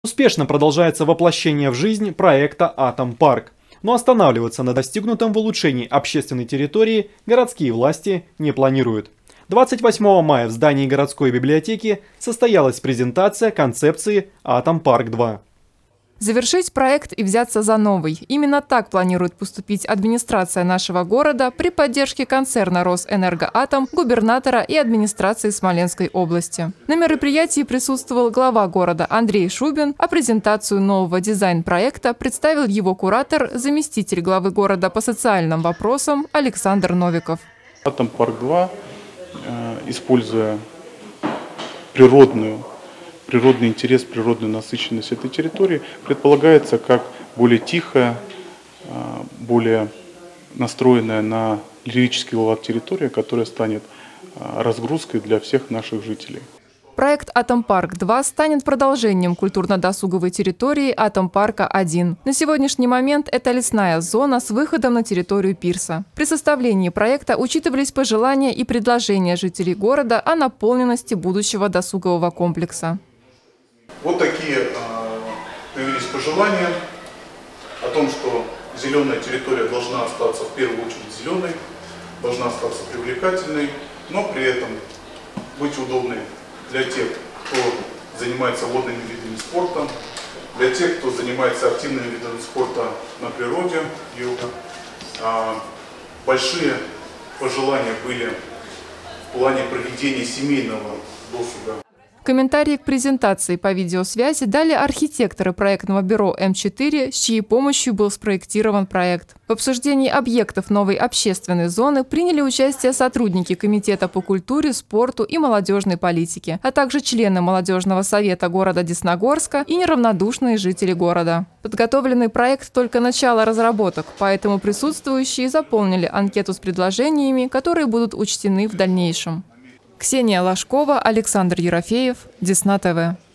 Успешно продолжается воплощение в жизнь проекта «Атомпарк». Но останавливаться на достигнутом в улучшении общественной территории городские власти не планируют. 28 мая в здании городской библиотеки состоялась презентация концепции «Атомпарк-2». Завершить проект и взяться за новый. Именно так планирует поступить администрация нашего города при поддержке концерна «Росэнергоатом», губернатора и администрации Смоленской области. На мероприятии присутствовал глава города Андрей Шубин, а презентацию нового дизайн-проекта представил его куратор, заместитель главы города по социальным вопросам Александр Новиков. «Атомпарк-2», используя природный интерес, природную насыщенность этой территории, предполагается как более тихая, более настроенная на лирический лад территория, которая станет разгрузкой для всех наших жителей. Проект «Атомпарк-2» станет продолжением культурно-досуговой территории «Атомпарка-1». На сегодняшний момент это лесная зона с выходом на территорию пирса. При составлении проекта учитывались пожелания и предложения жителей города о наполненности будущего досугового комплекса. Вот такие появились пожелания о том, что зеленая территория должна остаться в первую очередь зеленой, должна остаться привлекательной, но при этом быть удобной для тех, кто занимается водными видами спорта, для тех, кто занимается активными видами спорта на природе, йога. Большие пожелания были в плане проведения семейного досуга. Комментарии к презентации по видеосвязи дали архитекторы проектного бюро М4, с чьей помощью был спроектирован проект. В обсуждении объектов новой общественной зоны приняли участие сотрудники Комитета по культуре, спорту и молодежной политике, а также члены молодежного совета города Десногорска и неравнодушные жители города. Подготовленный проект только начало разработок, поэтому присутствующие заполнили анкету с предложениями, которые будут учтены в дальнейшем. Ксения Ложкова, Александр Ерофеев, Десна ТВ.